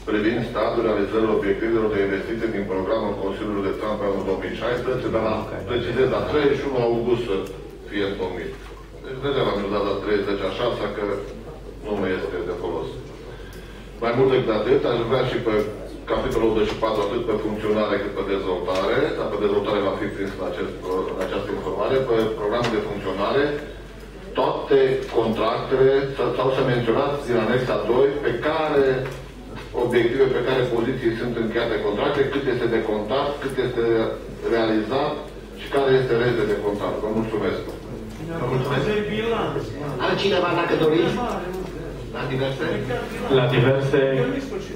privind statul realizării obiectivelor de investiții din programul Consiliului de Stat pe anul 2016, dar precizez, la 31 august să fie întocmit. Deci degeaba mi-au dat la 30 așa, așa că nu mai este de folos. Mai mult decât atât, aș vrea și pe capitolul 84, atât pe funcționare cât pe dezvoltare, dar pe dezvoltare va fi prins în această informare, pe programul de funcționare, toate contractele, sau să menționați din anexa 2, pe care obiective, pe care poziții sunt încheiate contracte, cât este de contat, cât este realizat și care este restul de contat. Vă mulțumesc. Vă mulțumesc. Altcineva, dacă doriți? La diverse? La diverse.